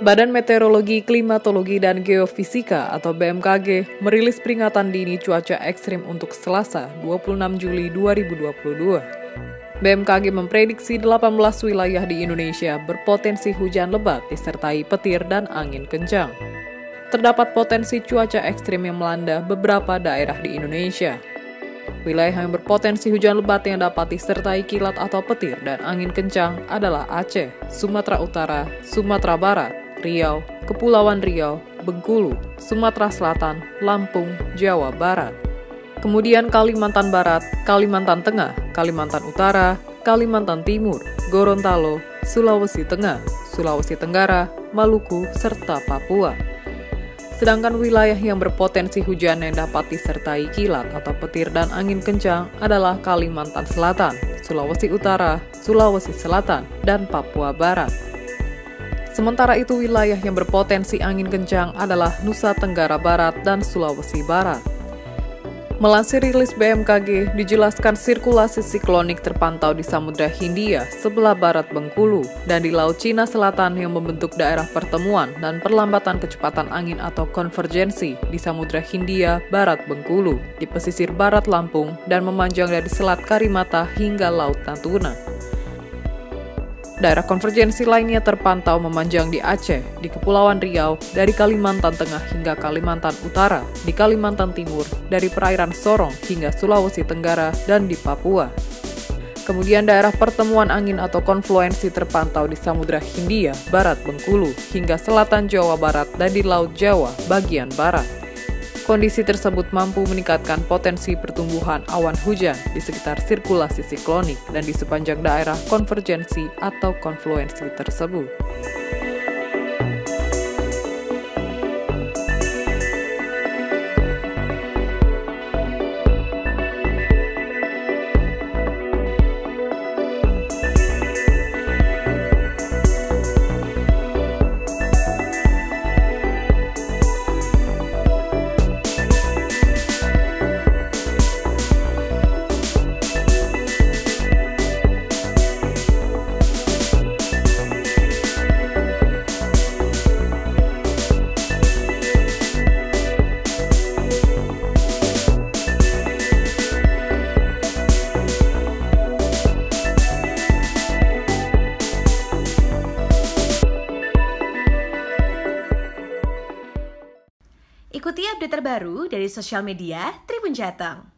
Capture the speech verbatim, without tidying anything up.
Badan Meteorologi, Klimatologi, dan Geofisika atau B M K G merilis peringatan dini cuaca ekstrim untuk Selasa, dua puluh enam Juli dua ribu dua puluh dua. B M K G memprediksi delapan belas wilayah di Indonesia berpotensi hujan lebat disertai petir dan angin kencang. Terdapat potensi cuaca ekstrim yang melanda beberapa daerah di Indonesia. Wilayah yang berpotensi hujan lebat yang dapat disertai kilat atau petir dan angin kencang adalah Aceh, Sumatera Utara, Sumatera Barat, Riau, Kepulauan Riau, Bengkulu, Sumatera Selatan, Lampung, Jawa Barat. Kemudian Kalimantan Barat, Kalimantan Tengah, Kalimantan Utara, Kalimantan Timur, Gorontalo, Sulawesi Tengah, Sulawesi Tenggara, Maluku, serta Papua. Sedangkan wilayah yang berpotensi hujan yang dapat disertai kilat atau petir dan angin kencang adalah Kalimantan Selatan, Sulawesi Utara, Sulawesi Selatan, dan Papua Barat. Sementara itu, wilayah yang berpotensi angin kencang adalah Nusa Tenggara Barat dan Sulawesi Barat. Melansir rilis B M K G, dijelaskan sirkulasi siklonik terpantau di Samudra Hindia sebelah barat Bengkulu dan di Laut Cina Selatan yang membentuk daerah pertemuan dan perlambatan kecepatan angin atau konvergensi di Samudra Hindia barat Bengkulu, di pesisir barat Lampung, dan memanjang dari Selat Karimata hingga Laut Natuna. Daerah konvergensi lainnya terpantau memanjang di Aceh, di Kepulauan Riau, dari Kalimantan Tengah hingga Kalimantan Utara, di Kalimantan Timur, dari perairan Sorong hingga Sulawesi Tenggara, dan di Papua. Kemudian daerah pertemuan angin atau konfluensi terpantau di Samudra Hindia, barat Bengkulu, hingga selatan Jawa Barat dan di Laut Jawa, bagian barat. Kondisi tersebut mampu meningkatkan potensi pertumbuhan awan hujan di sekitar sirkulasi siklonik dan di sepanjang daerah konvergensi atau konfluensi tersebut. Ikuti update terbaru dari sosial media Tribun Jateng.